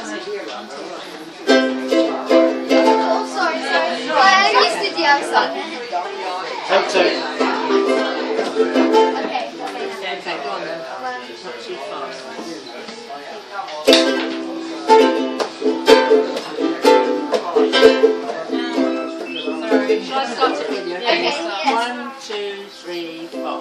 Oh, sorry. Well, I used to do outside. Take two. Okay, go on then. Not too fast. Sorry, shall I start it with you? Okay, yes. 1, 2, 3, 4.